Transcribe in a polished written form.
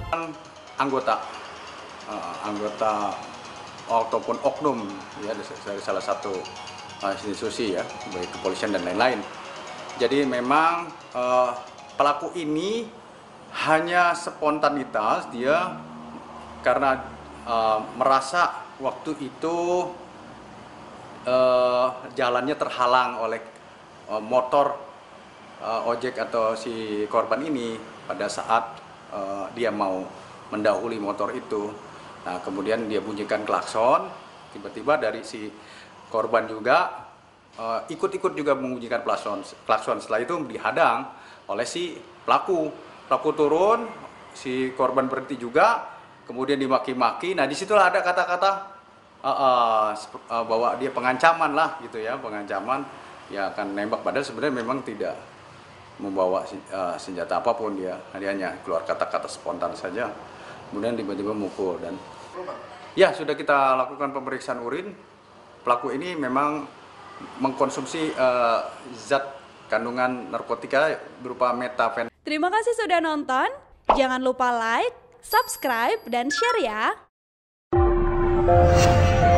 anggota ataupun oknum ya dari salah satu institusi ya, baik kepolisian dan lain-lain. Jadi memang pelaku ini hanya spontanitas dia karena merasa waktu itu jalannya terhalang oleh motor ojek atau si korban ini pada saat dia mau mendahului motor itu. Nah, kemudian dia bunyikan klakson, tiba-tiba dari si korban juga ikut-ikut juga membunyikan klakson. Setelah itu dihadang oleh si pelaku. Pelaku turun, si korban berhenti juga, kemudian dimaki-maki. Nah, disitulah ada kata-kata bahwa dia pengancaman lah gitu ya, pengancaman ya akan nembak, padahal sebenarnya memang tidak membawa senjata apapun, dia hanya keluar kata-kata spontan saja, kemudian tiba-tiba mukul. Dan ya sudah kita lakukan pemeriksaan urin. Pelaku ini memang mengkonsumsi zat kandungan narkotika berupa metafetamina. Terima kasih sudah nonton. Jangan lupa like, subscribe, dan share ya.